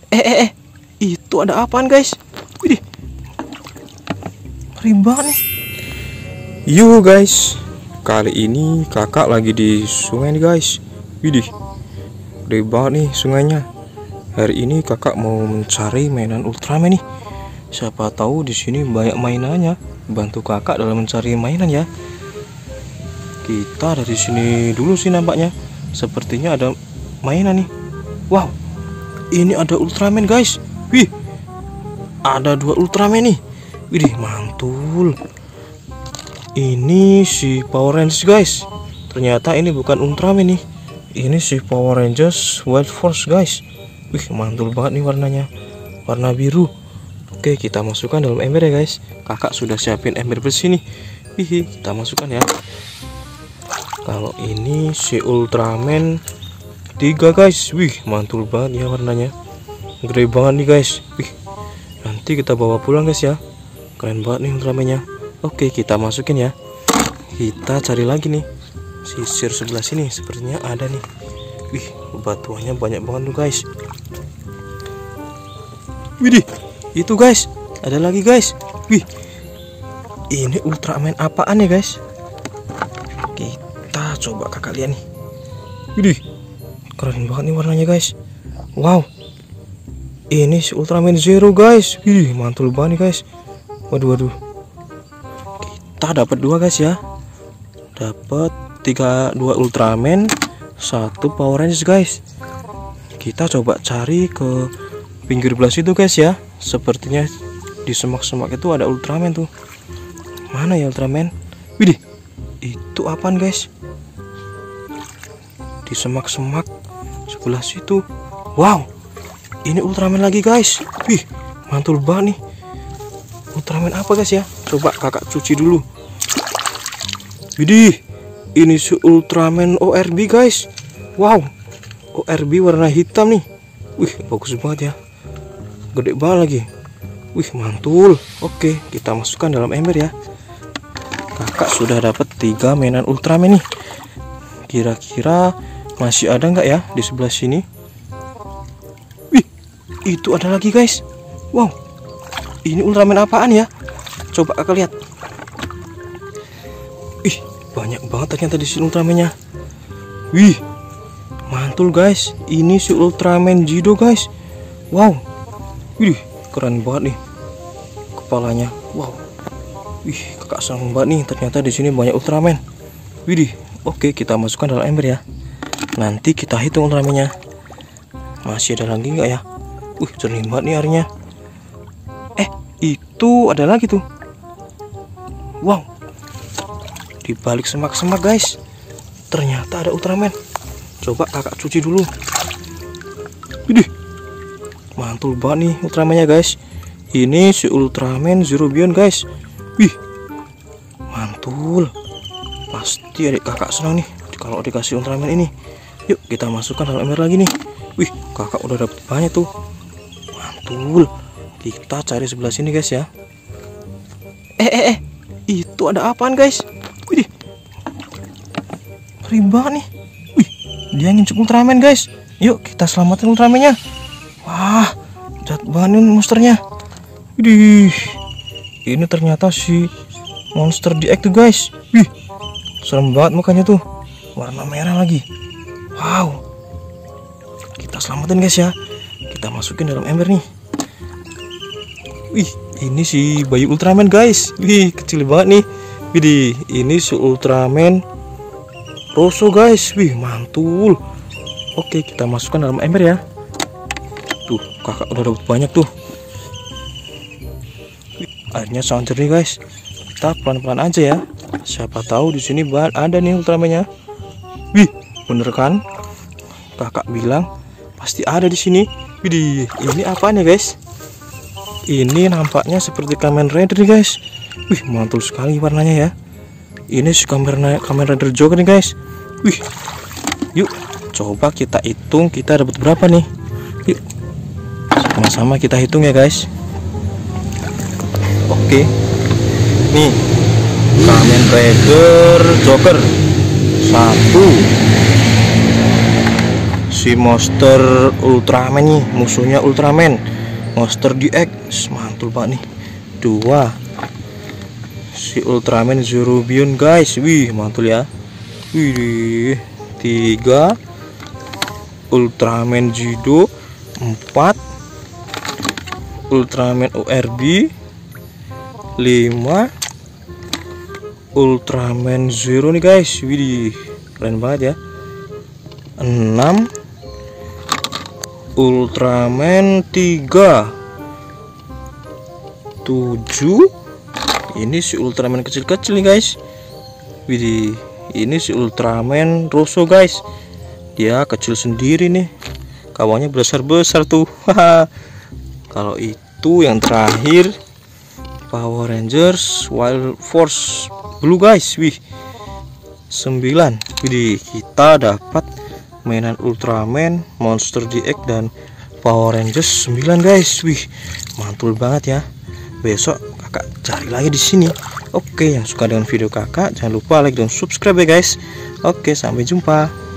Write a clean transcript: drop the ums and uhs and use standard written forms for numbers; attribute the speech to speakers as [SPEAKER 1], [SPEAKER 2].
[SPEAKER 1] Itu ada apaan guys? Widih, ngeri banget nih.
[SPEAKER 2] Yo guys, kali ini kakak lagi di sungai nih guys. Widih, gede banget nih sungainya. Hari ini kakak mau mencari mainan Ultraman nih. Siapa tahu di sini banyak mainannya. Bantu kakak dalam mencari mainan ya. Kita dari sini dulu sih nampaknya. Sepertinya ada mainan nih. Wow, ini ada Ultraman guys. Wih, ada 2 Ultraman nih. Widih, mantul. Ini si Power Rangers guys. Ternyata ini bukan Ultraman nih. Ini si Power Rangers Wild Force guys. Wih, mantul banget nih warnanya. Warna biru. Oke, kita masukkan dalam ember ya guys. Kakak sudah siapin ember besi nih. Wih, kita masukkan ya. Kalau ini si Ultraman 3 guys. Wih, mantul banget ya warnanya. Gede banget nih guys. Wih, nanti kita bawa pulang guys ya. Keren banget nih Ultraman-nya. Oke, kita masukin ya. Kita cari lagi nih. Sisir sebelah sini sepertinya ada nih. Wih, batuannya banyak banget tuh guys. Widih, itu guys, ada lagi guys. Wih, ini Ultraman apaan ya guys? Kita coba kakak lihat nih. Widih, keren banget nih warnanya guys. Wow, ini si Ultraman Zero guys. Widih, mantul banget nih guys. Waduh, kita dapat 2 guys ya. Dapat 2 Ultraman, 1 Power Rangers guys. Kita coba cari ke pinggir belah situ guys ya. Sepertinya di semak-semak itu ada Ultraman tuh. Mana ya Ultraman? Widih, itu apaan guys? Di semak-semak sebelah situ. Wow, ini Ultraman lagi guys. Wih, mantul banget nih. Ultraman apa guys ya? Coba kakak cuci dulu. Widih, ini si Ultraman ORB guys. Wow, ORB warna hitam nih. Wih, bagus banget ya. Gede banget lagi. Wih, mantul. Oke, kita masukkan dalam ember ya. Kakak sudah dapat 3 mainan Ultraman nih. Kira-kira masih ada nggak ya di sebelah sini? Wih, itu ada lagi guys. Wow, ini Ultraman apaan ya? Coba kakak lihat. Ih, banyak banget ternyata di sini Ultraman-nya. Wih, mantul guys. Ini si Ultraman Jido guys. Wow, wih, keren banget nih kepalanya. Wow, wih, kakak senang banget nih. Ternyata di sini banyak Ultraman. Widih, oke, kita masukkan dalam ember ya. Nanti kita hitung Ultraman-nya. Masih ada lagi nggak ya? Wih, jernih banget nih airnya. Itu ada lagi tuh. Wow, di balik semak-semak guys, ternyata ada Ultraman. Coba kakak cuci dulu. Widih, mantul banget nih Ultraman-nya guys. Ini si Ultraman Zero Beyond guys. Wih, mantul. Pasti adik kakak senang nih kalau dikasih Ultraman ini. Yuk kita masukkan dalam ember lagi nih. Wih, kakak udah dapet banyak tuh. Mantul. Kita cari sebelah sini guys ya. Itu ada apaan guys? Wih, ngeri banget nih. Wih, dia nginjek Ultraman guys. Yuk kita selamatin Ultraman-nya. Wah, jahat banget nih monsternya. Wih, ini ternyata si monster DX tuh guys. Wih, serem banget mukanya tuh. Warna merah lagi. Wow, kita selamatin guys ya. Kita masukin dalam ember nih. Wih, ini si bayi Ultraman guys. Wih, kecil banget nih. Widih, ini si Ultraman Rosso guys. Wih, mantul. Oke, kita masukkan dalam ember ya. Tuh, kakak udah dapat banyak tuh. Wih, airnya sangat jernih guys. Kita pelan-pelan aja ya. Siapa tahu di sini ada nih Ultraman-nya. Wih, bener kan? Kakak bilang pasti ada di sini. Widih, ini apaan ya guys? Ini nampaknya seperti Kamen Rider nih guys. Wih, mantul sekali warnanya ya. Ini si Kamen Rider Joker nih guys. Wih, yuk coba kita hitung kita dapat berapa nih. Yuk, sama-sama kita hitung ya guys. Oke, nih Kamen Rider Joker 1, si monster Ultraman nih, musuhnya Ultraman Monster DX, mantul banget nih. 2 si Ultraman Zerubian guys, wih mantul ya. Wih. 3 Ultraman Jido. 4 Ultraman ORB. 5 Ultraman Zero nih guys, widih keren banget ya. 6 Ultraman 3. 7 ini si Ultraman kecil-kecil nih guys, widih ini si Ultraman Rosso guys, dia kecil sendiri nih, kawannya besar-besar tuh. Kalau itu yang terakhir Power Rangers Wild Force Blue guys, wih 9. Widih kita dapat mainan Ultraman, Monster DX dan Power Rangers 9 guys, wih mantul banget ya. Besok kakak cari lagi di sini. Oke, yang suka dengan video kakak jangan lupa like dan subscribe ya guys. Oke, sampai jumpa.